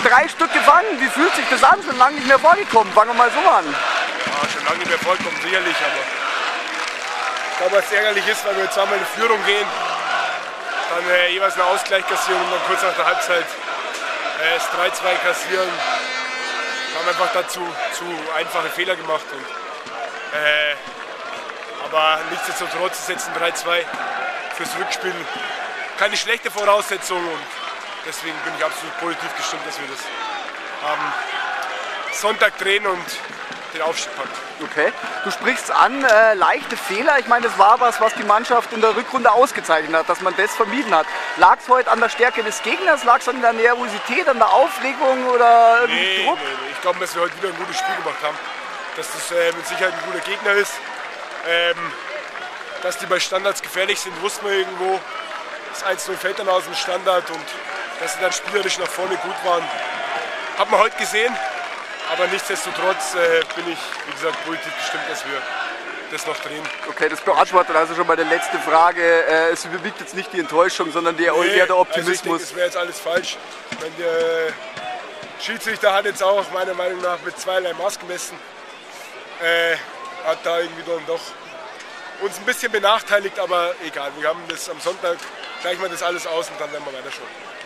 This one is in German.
3 Stück gefangen. Wie fühlt sich das an? Schon lange nicht mehr vorgekommen. Fangen wir mal so an. Ja, schon lange nicht mehr vorgekommen, sicherlich, aber ich glaube, was ärgerlich ist, weil wir jetzt einmal in Führung gehen, dann jeweils einen Ausgleich kassieren und dann kurz nach der Halbzeit das 3-2 kassieren. Wir haben einfach dazu zu einfache Fehler gemacht. Und, aber nichtsdestotrotz ist jetzt ein 3-2 fürs Rückspiel keine schlechte Voraussetzung und deswegen bin ich absolut positiv gestimmt, dass wir das am Sonntag drehen und den Aufstieg packen. Okay, du sprichst an, leichte Fehler. Ich meine, das war was die Mannschaft in der Rückrunde ausgezeichnet hat, dass man das vermieden hat. Lag es heute an der Stärke des Gegners? Lag es an der Nervosität, an der Aufregung oder irgendwie Druck? Nee. Ich glaube, dass wir heute wieder ein gutes Spiel gemacht haben. Dass das mit Sicherheit ein guter Gegner ist. Dass die bei Standards gefährlich sind, wussten wir irgendwo. Das 1-0 fällt dann aus dem Standard und dass sie dann spielerisch nach vorne gut waren, hat man heute gesehen. Aber nichtsdestotrotz bin ich, wie gesagt, positiv gestimmt, dass wir das noch drehen. Okay, das beantwortet also schon mal die letzte Frage. Es überwiegt jetzt nicht die Enttäuschung, sondern eher der Optimismus. Also ich denke, das wäre jetzt alles falsch. Der Schiedsrichter hat jetzt auch meiner Meinung nach mit zweierlei Maß gemessen. Hat da irgendwie dann doch uns ein bisschen benachteiligt, aber egal. Wir haben das am Sonntag, gleichen wir das alles aus und dann werden wir weiter schauen.